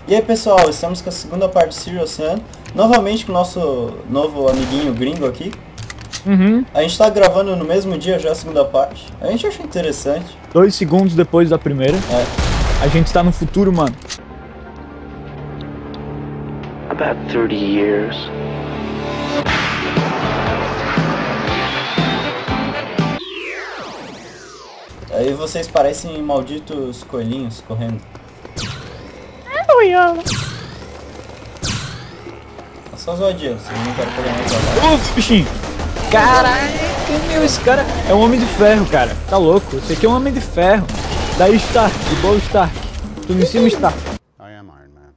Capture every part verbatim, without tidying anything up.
E aí pessoal, estamos com a segunda parte de Serious Sam, novamente com o nosso novo amiguinho gringo aqui. Uhum. A gente tá gravando no mesmo dia já a segunda parte, a gente achou interessante. Dois segundos depois da primeira. É. A gente tá no futuro, mano. About thirty years. Aí vocês parecem malditos coelhinhos correndo. É só zoadinha, vocês não querem pegar mais trabalho. Uf, bichinho! Caraca, meu, esse cara é um homem de ferro, cara. Tá louco? Esse aqui é um homem de ferro. Daí Stark, de boa Stark. Tudo em cima Stark. I am Iron Man.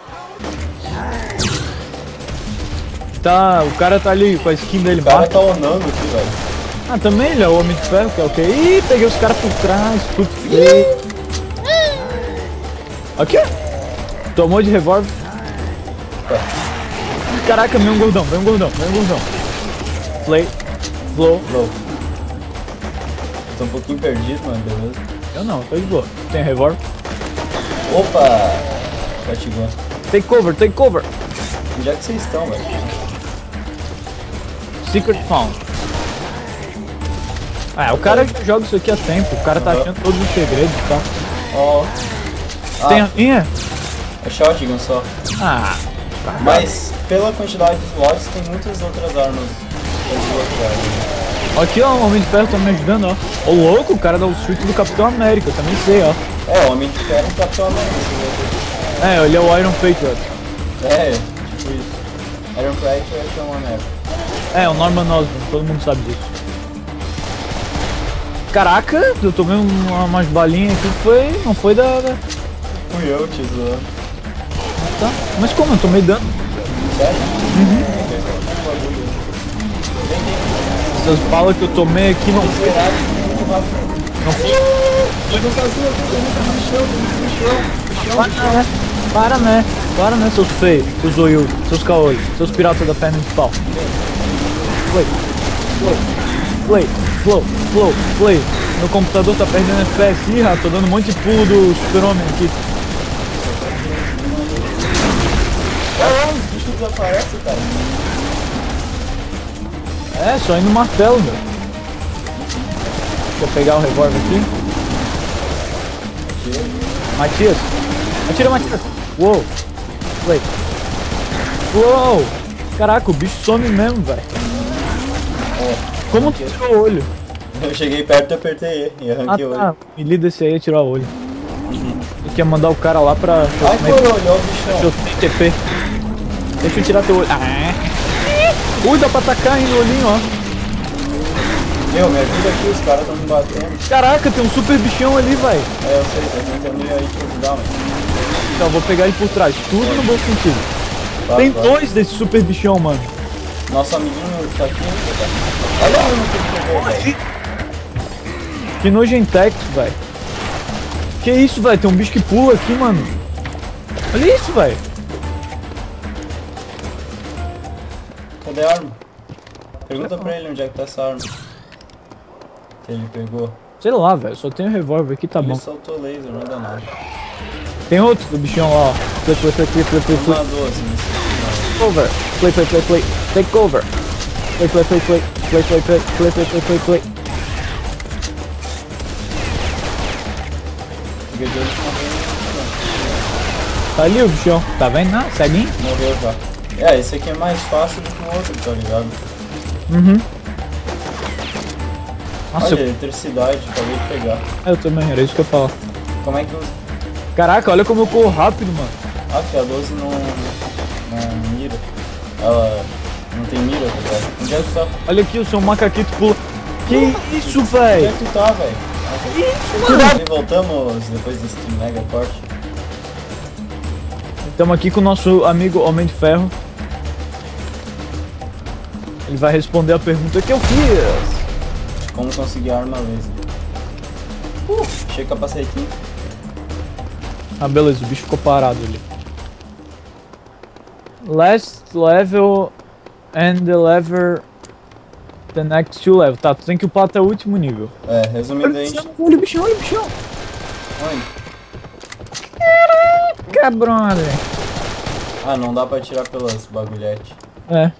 Tá, o cara tá ali com a skin dele O cara embaixo. tá onando aqui, velho. Ah, também ele é o homem de ferro, que é o quê? Ih, peguei os caras por trás, tudo feio. Aqui, ó. Tomou de revólver. Caraca, vem um gordão, vem um gordão, vem um gordão. Flay, flow. Flow. Tô um pouquinho perdido, mano, beleza? Eu não, tô de boa. Tem revólver. Opa! Cativou. Take cover, take cover. Onde é que vocês estão, velho? Secret found. Ah, o cara já joga isso aqui há tempo. O cara tá Uhum. achando todos os segredos e tal. Ó. Tem Ah, a minha? é shotgun só. Ah, Mas, pela quantidade de slots, tem muitas outras armas pra desbloquear, né? aqui ó, o Homem de Ferro tá me ajudando, ó. Ô louco, o cara dá o chute do Capitão América, eu também sei, ó. É, o Homem de Ferro e o Capitão América. É, ele é o Iron Patriot. É, tipo isso. Iron Patriot é o Capitão América. É, o Norman Osborn, todo mundo sabe disso. Caraca, eu tomei uma, umas balinhas aqui que foi, não foi da... da... Fui eu te zoando. Tá. Mas como? Eu tomei dano. Sério? Uhum. Essas balas que eu tomei aqui não foi... Esperado muito rápido. Não foi... Eu não fazia, eu tô no chão, no chão, no Para, chão. né? Para, né? Para, né, seus feios, seus zoiudos, seus caolhos, seus piratas da perna de pau. Play, play, play, flow, flow, play. Meu computador tá perdendo F P S. Ih, tô dando um monte de pulo do super-homem aqui. Ah, os bichos desaparecem, cara. É, só indo no martelo, meu. Vou pegar o revólver aqui. Matias. Atira, Matias. Uou. Play. Uou. Caraca, o bicho some mesmo, velho. Como tu tirou o olho? Eu cheguei perto e apertei E e Ah, arranquei o tá. olho. Me lida esse aí a tirar o olho. Eu quer mandar o cara lá pra... Ai, coroa, olha o bichão. Eu tenho T P. Deixa eu tirar teu olho. Ah. Ui, dá pra atacar aí no olhinho, ó. Meu, me ajuda aqui, os caras tão me batendo. Caraca, tem um super bichão ali, vai. É, eu sei, tá tentando aí te ajudar, mas... Então, eu vou pegar ele por trás. Tudo no bom sentido. Tá, Tem tá. dois desses super bichão, mano. Nosso amiguinho tá aqui, tá? Olha o ano que ele pegou, velho. Que nojentex, velho. Que isso, velho? Tem um bicho que pula aqui, mano. Olha isso, velho. Cadê a arma? Pergunta pra ele onde é que tá essa arma. Que ele pegou. Sei lá, velho. Só tem o revólver aqui, tá Ele bom. soltou laser, não dá nada. Tem outro do bichão lá, ó. Play, play, play, play, play, play, Uma play. doze nesse. Cover. Play, play, play, play. Take cover. Play, play, play, play. Play, play, play, play, play, play, play, play. Fiquei de olho que morreu. Tá ali o bichão. Tá vendo? Não, ceguinho. Morreu já. É, esse aqui é mais fácil do que o outro, tá ligado? Uhum. Nossa, Olha, eu... eletricidade, acabei de pegar. eu também, era isso que eu falo. Como é que usa? Caraca, olha como eu corro rápido, mano. Ah, que a doze não, não mira. Ela não tem mira, tá ligado? Onde é que tu tá? Olha aqui, o seu macaquito pula. Que isso, Onde é velho? que tu tá, velho? Que isso, mano? E voltamos depois desse mega corte. Estamos aqui com o nosso amigo Homem de Ferro. Ele vai responder a pergunta que eu fiz. Como conseguir arma laser? Uh, achei capacetinho. Ah, beleza, o bicho ficou parado ali. Last level and the lever the next two level. Tá, tu tem que upar até o último nível. É, resumindo, a gente... Olha o bichão, olha o bichão. Onde? Caraca, brother. Ah, não dá pra atirar pelas bagulhetes. É.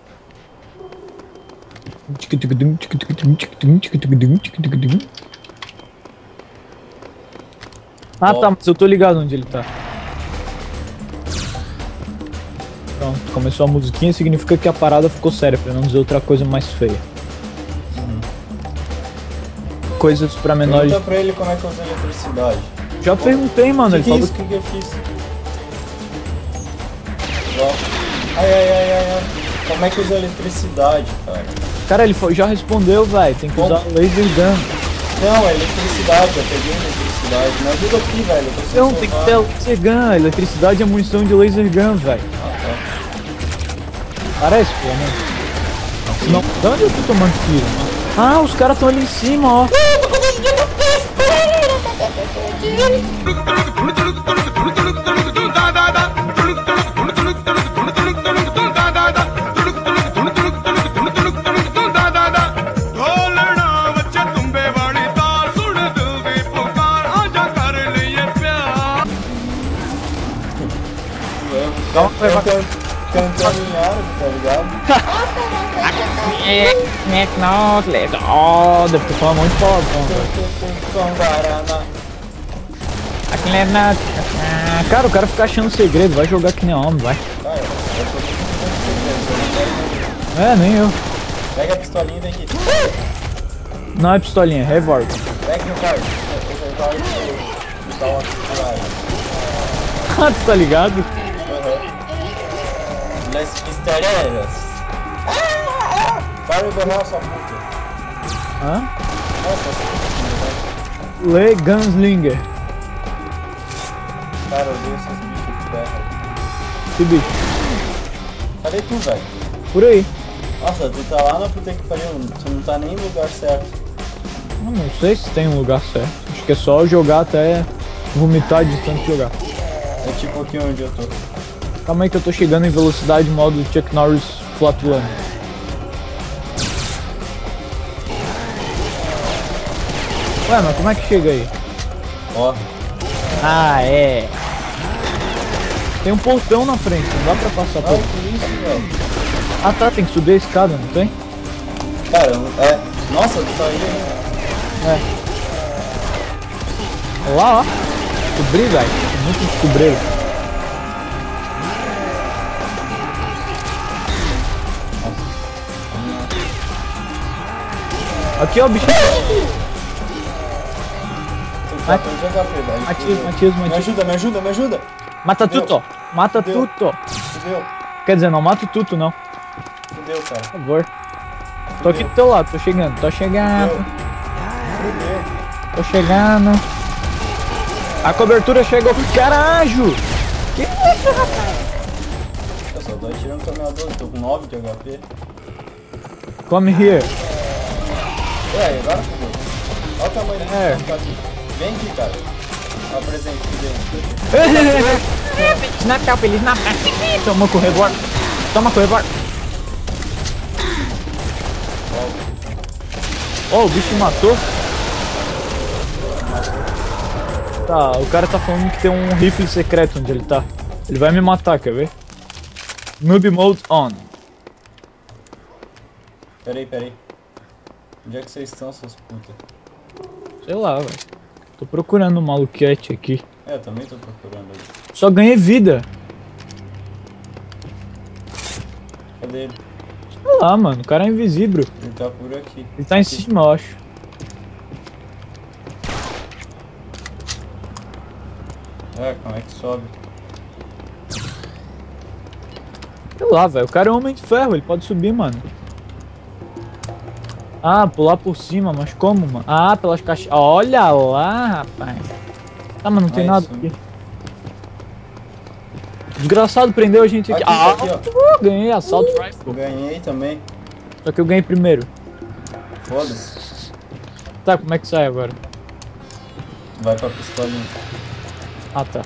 Ah, tá, mas eu tô ligado onde ele tá. Pronto, começou a musiquinha, significa que a parada ficou séria, pra não dizer outra coisa mais feia. Uhum. Coisas pra menores. Pergunta pra ele como é que usa eletricidade. Já perguntei, mano, ele que, que é falou isso? O que, que eu fiz? Ó. Ai, ai, ai, ai, ai. Como é que usa eletricidade, cara? Cara, ele foi- já respondeu, velho. Tem que Como? usar laser gun. Não, é eletricidade, eu peguei eletricidade. Me ajuda aqui, velho. Eu tô sem Não, tem que ter celular. laser gun. Eletricidade é munição de laser gun, velho. Ah, tá. Parece, pelo menos. Senão, de onde eu tô tomando tiro? Ah, os caras tão ali em cima, ó. Calma, vai, vai. Cantando, cantando em árabe, tá ligado? Oh, deve ter falado um monte de palavrão, velho. Com Guaraná. Cara, o cara fica achando segredo, vai jogar que nem homem, vai. Cara, eu tô muito contente. É, nem eu. Pega a pistolinha e vem aqui. Não é pistolinha, é revólver. Pega o card. O card e dá uma pistola. Ah, tu tá ligado? Uhum. Las pistoleiras. Para de berrar, sua puta. Hã? Nossa, essa puta, Le Gunslinger. cara, eu vi esses bichos de terra. Que bicho? Cadê tu, velho? Por aí. Nossa, tu tá lá na puta que pariu, tu não tá nem no lugar certo. Eu não sei se tem um lugar certo. Acho que é só jogar até vomitar de tanto jogar. É tipo aqui onde eu tô. Calma aí que eu tô chegando em velocidade modo Chuck Norris flatulando. Ué, mas como é que chega aí? Ó, Ah, é. Tem um portão na frente, não dá pra passar por. ai que isso, velho. Ah tá, tem que subir a escada, não tem? Cara, é. Nossa, tu tá aí, hein? É. Olha lá, ó. Descobri, velho. Muito descobriram. Aqui, ó, o bichinho. Tu tá com H P, velho. Matias, Matias, Me Matias. ajuda, me ajuda, me ajuda. Mata Fudeu. tudo, ó. Mata Fudeu. tudo. Fudeu, Quer dizer, não mata tudo, não. fudeu, cara. Por favor. Tô aqui do teu lado, tô chegando, tô chegando. Fudeu. Fudeu. Tô chegando. A cobertura chegou. Caralho! Que isso, rapaz? Eu só tô atirando com a minha doze, tô com nove de H P. Come here. E aí, agora fudeu. Olha o tamanho do É. que tá aqui. Vem aqui, cara. Apresente aqui. Feliz Natal, Feliz Natal. Toma com o revólver. Toma com o revólver. Oh, o bicho matou. Tá, o cara tá falando que tem um rifle secreto onde ele tá. Ele vai me matar, quer ver? Noob mode on. Peraí, peraí. Onde é que vocês estão, seus putas? Sei lá, velho. Tô procurando um maluquete aqui. É, eu também tô procurando aí. Só ganhei vida. Cadê ele? Sei lá, mano. O cara é invisível. Ele tá por aqui. Ele tá em Aqui. cima, eu acho. É, como é que sobe? Sei lá, velho. O cara é um homem de ferro. Ele pode subir, mano. Ah, pular por cima. Mas como, mano? Ah, pelas caixas. Olha lá, rapaz. Tá, mas não tem Ah, nada isso. aqui. Desgraçado prendeu a gente aqui. Aqui, Ah, aqui, ó. uh, ganhei assalto rifle. Ganhei também. Só que eu ganhei primeiro. Foda-se. Tá, como é que sai agora? Vai pra pistolinha. Ah, tá.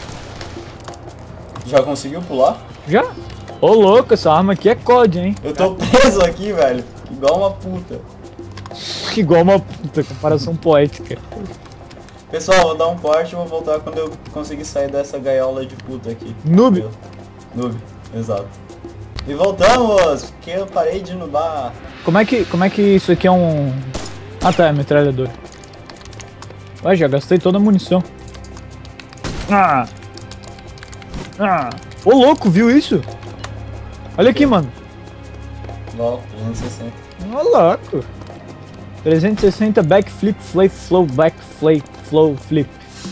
Já conseguiu pular? Já? Ô, louco, essa arma aqui é C O D, hein? Eu tô preso aqui, velho. Igual uma puta. Igual uma puta, comparação poética. Pessoal, vou dar um corte e vou voltar quando eu conseguir sair dessa gaiola de puta aqui. Noob. Noob, exato. E voltamos, porque eu parei de nubar. Como é que, como é que isso aqui é um... Ah tá, é metralhador. Ué, já gastei toda a munição. Ah! Ah! Ô louco, viu isso? Olha aqui, mano. Lol, trezentos e sessenta. Ô louco. trezentos e sessenta backflip, flip, flow, backflip, flow, flip.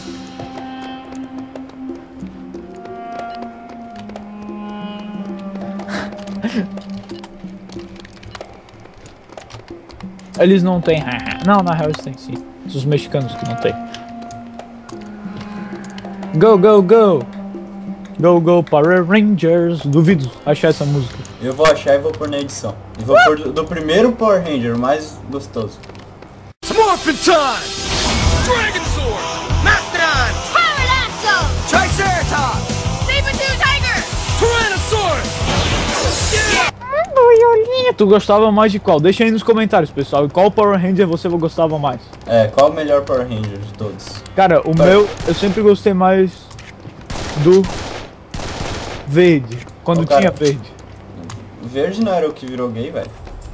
Eles não têm. Não, na real eles têm sim. Os mexicanos que não tem. Go, go, go! Go, go, Power Rangers! Duvido achar essa música. Eu vou achar e vou pôr na edição. E vou pôr do, do primeiro Power Ranger, o mais gostoso. Morphin' time! Dragon Sword! Mastodon! Pterodactyl! Triceratops! Saber-tooth tiger! Tyrannosaurus! Tu gostava mais de qual? Deixa aí nos comentários, pessoal. E qual Power Ranger você gostava mais? É, qual o melhor Power Ranger de todos? Cara, o Tá. meu, eu sempre gostei mais do verde. Quando Ô, cara. tinha verde. O verde não era o que virou gay, velho?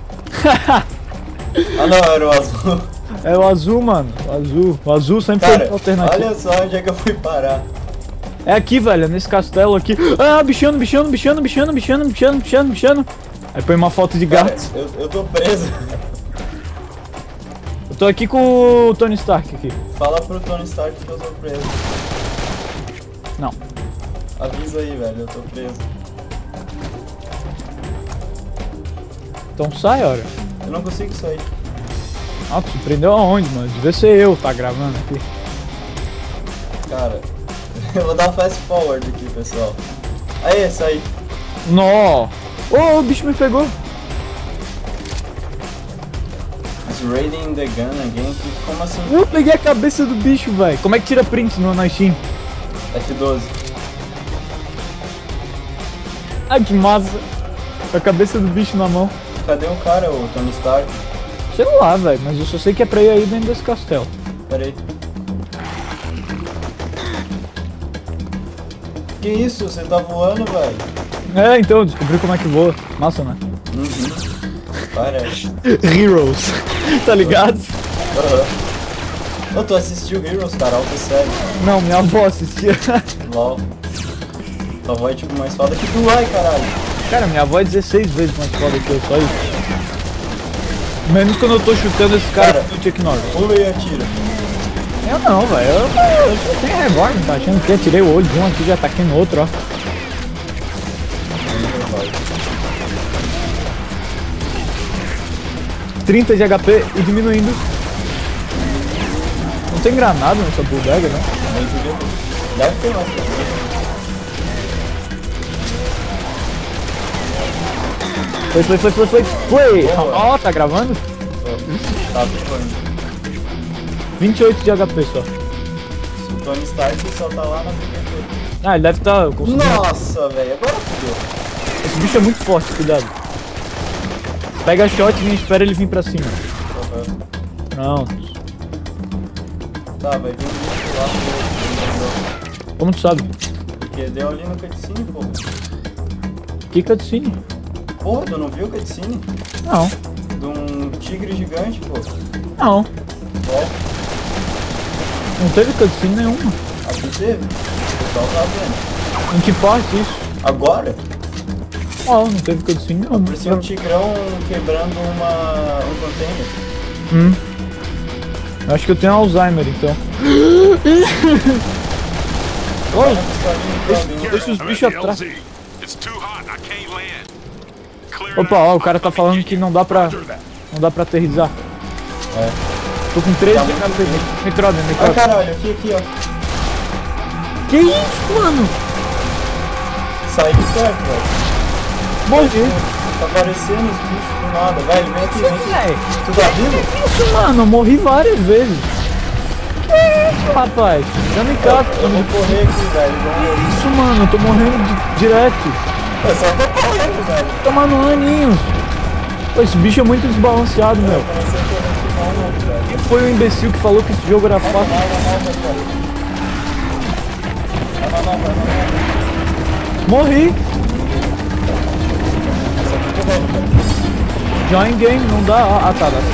Ah não, era o azul. É o azul, mano. O azul. O azul sempre Cara, foi alternativa. olha só onde é que eu fui parar. É aqui, velho, é nesse castelo aqui. Ah, bichano, bichano, bichano, bichano, bichano, bichano, bichano, bichano. Aí põe uma foto de Cara, gato. eu, eu tô preso. Eu tô aqui com o Tony Stark aqui. Fala pro Tony Stark que eu tô preso. Não. Avisa aí, velho, eu tô preso. Então sai, ora. Eu não consigo sair. Ah, tu se prendeu aonde, mano? Devia ser eu, tá gravando aqui. Cara, eu vou dar um fast forward aqui, pessoal. Aí, saí. Nó! Ô, o bicho me pegou. It's raiding the gun again. Que- Como assim? Eu peguei a cabeça do bicho, velho. Como é que tira print no na Steam? F doze. Ai, que massa. Com a cabeça do bicho na mão. Cadê o cara, o Tony Stark? Sei lá, velho, mas eu só sei que é pra ir aí dentro desse castelo. Pera aí. Que isso? Você tá voando, velho? É, então, eu descobri como é que voa. Massa, né? Uhum. Parece. Heroes. Tá ligado? Aham. Ô, tu assistiu Heroes, cara? Alta série. Não, minha avó assistia. LOL. Tua avó é tipo mais foda que tu, ai, caralho. Cara, minha avó é dezesseis vezes mais foda que eu, só isso. Menos quando eu tô chutando esse cara, Cara. do Chuck Norris. Pula e atira. Eu não, velho. Eu, eu só tenho revólver, tá achando que eu tirei o olho de um aqui e já tá aqui no outro, ó. trinta de H P e diminuindo. Não tem granada nessa bodega, né? Nem podia ter. Deve ter mais. Foi, foi, foi, foi, foi, foi! Boa. Ó, tá gravando? Tá ficando. vinte e oito de H P só. O Tony Stark só tá lá na prefeitura. Ah, ele deve estar conseguindo. Nossa, velho. Agora fudeu. Esse bicho é muito forte, cuidado. Pega a shot e espera ele vir pra cima. Uhum. Pronto. Tá, vai vir um bicho lá pro... Como tu sabe? Porque deu ali no cutscene, pô. Que cutscene? Porra, tu não viu o cutscene? Não. De um tigre gigante, pô. Não. Ó, Não teve cutscene nenhuma. aqui teve. O pessoal tá vendo. Em que parte isso? Agora, Ó, não teve cutscene nenhuma. parecia um tigrão quebrando uma... um container. Hum. Eu acho que eu tenho Alzheimer, então. Olha Oi, a pistolinha que tá vindo. deixa os bichos atrás. It's too hot. I can't land. Clear Opa, ó, o cara tá falando que não dá pra... Não dá pra aterrissar. É. Tô com treze Tá de muito H P. Me troca, me Ah, troca. caralho, aqui, aqui, ó. Que isso, mano? Sai de perto, velho. Morri. Tá aparecendo os bichos do nada. Velho, vem aqui, vem aqui. Véi, Tu tá vivo? que isso, mano? Eu morri várias vezes. Que isso, rapaz? Já me cato. Eu vou correr aqui, velho. igual Que isso, mano? Eu tô morrendo di- direto. Eu só tô correndo, velho. Tomando aninhos. Pô, esse bicho é muito desbalanceado, meu. Apareceu correndo aqui. Quem foi o imbecil que falou que esse jogo era fácil? Morri! Join game, não dá. Ah, tá, dá.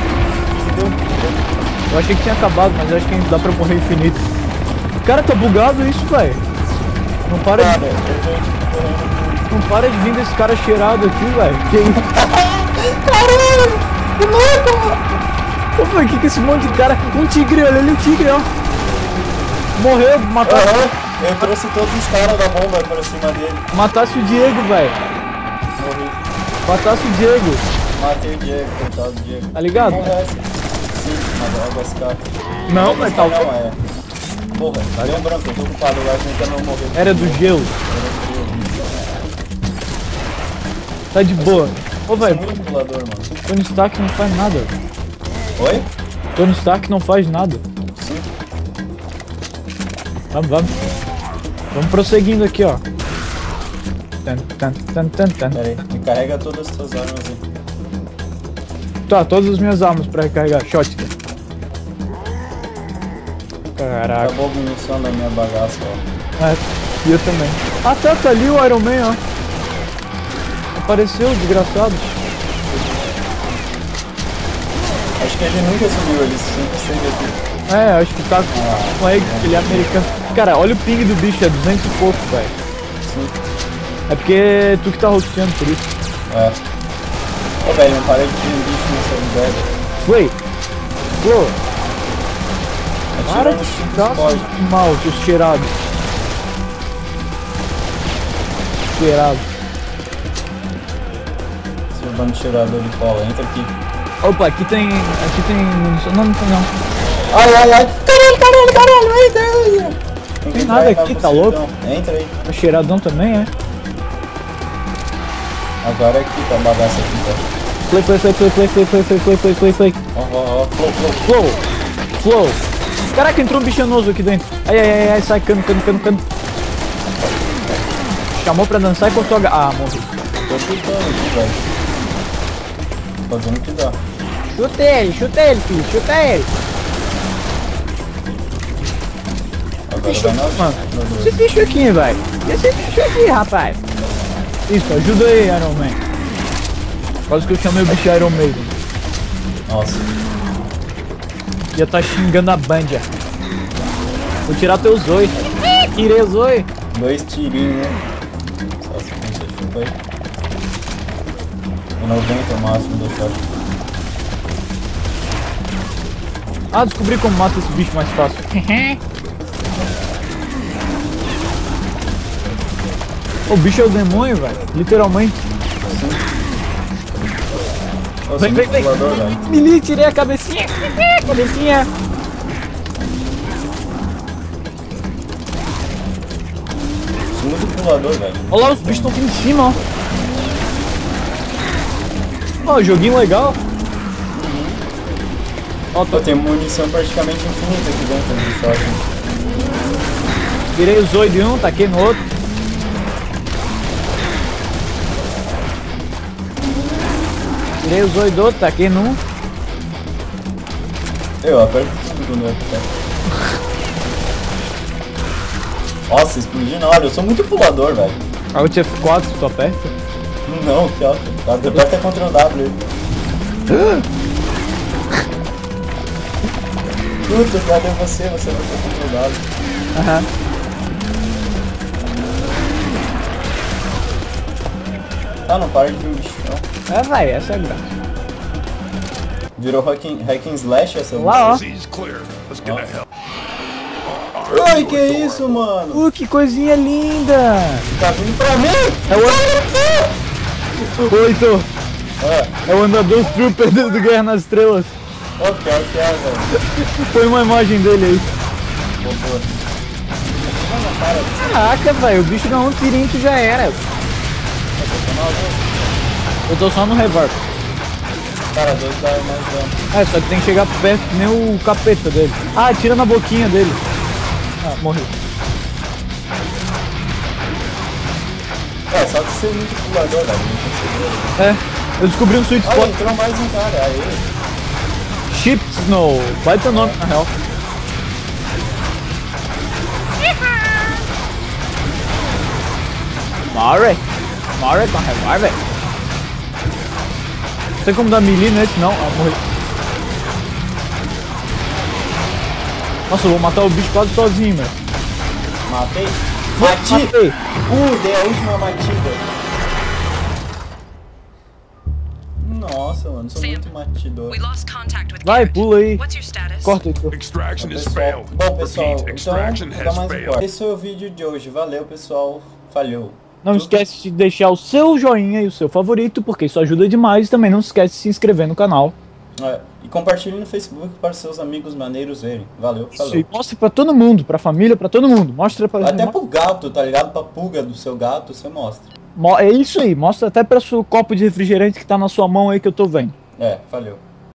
Eu achei que tinha acabado, mas eu acho que ainda dá pra morrer infinito. Cara, tá bugado isso, velho. Não para de... Não para de vir desse cara cheirado aqui, velho. Que isso? Caralho! Que louco, mano! Ô, velho, que que esse monte de cara... Um tigre, olha ali o tigre, ó. Morreu, matasse... Uhum. Eu trouxe todos os caras da bomba pra cima dele. Matasse o Diego, velho. Morri. Matasse o Diego. Matei o Diego, coitado do Diego. Tá ligado? Morresse. Sim, mas é o H S K. Não, mas tá... Não, é. Porra, tá lembrando que eu tô ocupado lá, tentando não morrer. Era do gelo. Tá de boa. Ô, velho, Muito pulador, mano. Tony Stark não faz nada. Oi? Tony Stark não faz nada. Sim. Vamos, vamos. Vamos prosseguindo aqui, ó. Tan, tan, tan, tan, tan. Pera aí, me carrega todas as suas armas aí. Tá, todas as minhas armas pra recarregar. Shotgun. Caraca. Acabou a munição da minha bagaça, ó. É, e eu também. Ah, tá, tá ali o Iron Man, ó. Apareceu, desgraçado. Acho que ele nunca sumiu, ele sempre esteve aqui. É, acho que tá com ele, ele é americano. Cara, olha o ping do bicho, é duzentos e pouco, velho. Sim. É porque tu que tá rosteando por isso. É. Ô, velho, não para de ter um bicho nessa unidade. Flay! Flow! Para Atirando de os tipos ficar pode. mal, seus cheirados. Cheirado. Seu bando de cheirador de cola, entra aqui. Opa, aqui tem. Aqui tem munição. Não, não tem não. Ai, ai, ai. Caralho, caralho, caralho, entra aí. Tem Tem nada aqui, tá louco? Então. Entra aí. Tá cheiradão também, é? Agora é aqui tá a bagaça aqui, tá? Flay, flay, flay, flay, flay, flay, flay, flay, flay, flay, flay, flay. Ó, ó, ó, flow, flow. Flow! Flow! Caraca, entrou um bichanoso aqui dentro. Ai, ai, ai, ai, sai, cano, cano, cano, cano. Chamou pra dançar e cortou a... Ah, morri. Tô chutando aqui, velho. Fazendo o que dá. Chuta ele, chuta ele, filho, chuta ele. Agora Bicho, vai nós. mano. Esse bicho aqui, velho. Esse bicho aqui, rapaz. Isso, ajuda aí, Iron Man. Quase que eu chamei o bicho Iron Maiden. Nossa. Já tá xingando a Bandia. Vou tirar teu Zoe. Tirei o Zoe. Dois tirinhos, né? Só se você chupa aí. É noventa o máximo do shot. Ah, descobri como mata esse bicho mais fácil. O bicho é o demônio, velho. Literalmente. Nossa, Vem, vem, muito vem. pulador, velho. Mili, tirei a cabecinha. Cabecinha. Muito pulador, velho. Olha lá, os bichos estão aqui em cima, ó. Ó, joguinho legal. Ó, Pô, tô... tem munição praticamente infinita aqui dentro do shot. Tirei o Zoe de um, taquei no outro. Tirei o Zoe do outro, taquei num. Eu aperto tudo no outro, cara. Nossa, explodiu na hora. Eu sou muito pulador, velho. Alt F quatro, tu aperta. Não, que ó. Aperta contra o W aí. Puta, cadê você? Você vai ter contra o W. Aham. Ah, não para de vir bicho, não. É, vai, essa é a graça. Virou hack and, hack and slash essa Lá, ó. Sea's clear. Let's get the hell. Ai, que isso, mano? Uh, que coisinha linda! Tá vindo pra mim? É o... Oito! É, É o andador trooper do, do Guerra nas Estrelas. ó, pior que é, velho. Põe uma imagem dele aí. Vou pôr. Caraca, velho, o bicho dá um tirinho que já era. Eu tô só no reverb. Cara, dois dá mais dano. É, só que tem que chegar perto que nem o capeta dele. Ah, tira na boquinha dele. Ah, morreu. É, só que ser muito pulador, velho. Não conseguiu. É, eu descobri um sweet Olha, spot. entrou mais um cara. Aí. Chip Snow. Baita nome, na real. Mare. Mare com revólver. Não tem como dar melee nesse, não. Ah, morri. Nossa, eu vou matar o bicho quase sozinho, meu. Matei? Mati! Matei. Uh, dei a última matida. Nossa, mano, sou muito matidor. We lost contact with Vai, Garrett. pula aí. What's your status? Corta aí. tu. Extraction has Pessoal, failed. bom, pessoal, Repeat, então, extraction dá has mais um failed. corte. Esse foi o vídeo de hoje. Valeu, pessoal. Falhou. Não esquece de deixar o seu joinha e o seu favorito, porque isso ajuda demais. E também não esquece de se inscrever no canal. É, e compartilhe no Facebook para seus amigos maneiros verem. Valeu, falou. E mostre pra todo mundo, pra família, pra todo mundo. Mostra pra... Até pro gato, tá ligado? Pra pulga do seu gato, você mostra. Mo- É isso aí, mostra até pra seu copo de refrigerante que tá na sua mão aí que eu tô vendo. É, valeu.